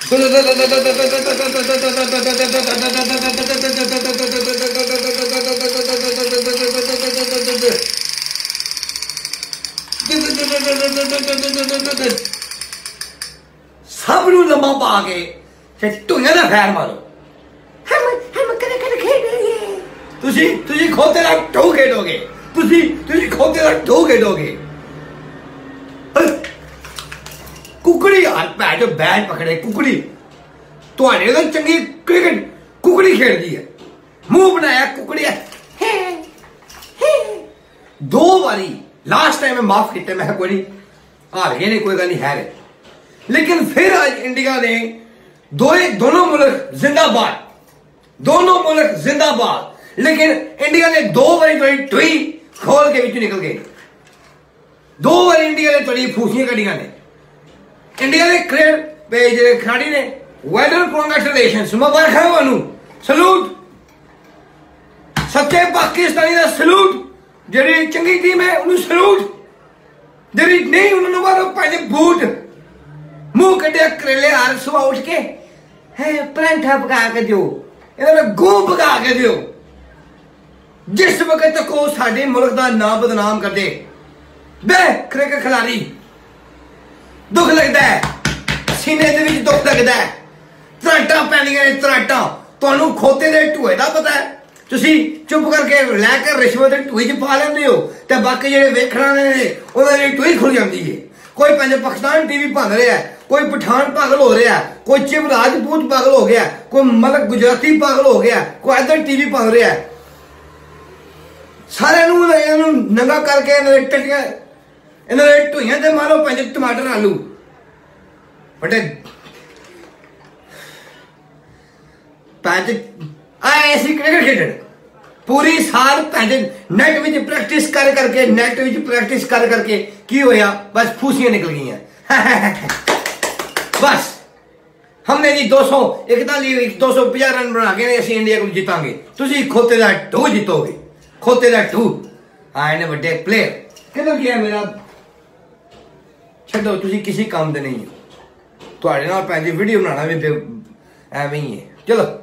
सब नूं लम्मा पा के ढूंहियां दा फैर मारो। तुसी खोते दा ढो खेडोगे, तुसी खोते दा ढो खेडोगे। कुकड़ी यार भैन जो बैट पकड़े कुकड़ी तुहाडे तो चंगी क्रिकेट कुकड़ी खेलदी है। मुंह बनाया कुकड़ी दो बारी लास्ट टाइम मैं माफ किया, मैं कोई नहीं हार गए नहीं, कोई गल नहीं है। लेकिन फिर आज इंडिया ने दोनों मुल्क जिंदाबाद, दोनों मुल्क जिंदाबाद। लेकिन इंडिया ने दो बारी थोड़ी टुई खोल के बिच निकल गए। दो बारी इंडिया ने थोड़ी फूसियां कढ़ियां ने। इंडिया ने क्रिकेट खिलाड़ी ने वेल डन, कांग्रेचुलेशंस, मुबारक वानू, सलूट। सच्चे पाकिस्तानी का सलूट। जी चंगी टीम है उन्होंने सलूट, जी नहीं उन्होंने मारो पहले बूट। मुंह कटिया करेले हार सुबह उठ के है परांठा पका के दो, इन्होंने गूं पका के दो। जिस वक्त तक वो साडे मुल्क का नाम बदनाम कर दे बे क्रिकेट खिलाड़ी, दुख लगता है, सीने दे विच दुख लगता है। तराटा पैंदियां ने तराटा। तुहानू खोते दे ढूए दा पता है, तुसी चुप करके लैकर रिश्वत ढूई च पा लेंदे हो ते बाकी जेहड़े वेखण वाले ने उन्हां दी ढूई खुल जांदी है। कोई पंज पाकिस्तान टीवी भंन रहा है, कोई पठान पागल हो रहा है, कोई चिम राजपूत पागल हो गया, कोई मलक गुजराती पागल हो गया, कोई इधर टीवी भंन रहा है। सारे नंगा करके टटिया इन्होंने ढूइयां ते मारो पंज टमाटर आलू बटे पैंच ऐसी क्रिकेट खेडन पूरी साल पैंच नेट विच प्रैक्टिस कर करके नेट विच प्रैक्टिस कर करके की होया, बस फूसियां निकल गई। बस हमने जी 250 रन बना के असं इंडिया को जितांगे। तुसी खोते दा ढो जितोगे, खोते दा ढो। हाँ इन्हें बड़े प्लेयर किधर गया मेरा, छो तुसी किसी काम दे नहीं हो। तुहाडे नाल पैंच वीडियो बनाना भी एवें ही है। चलो।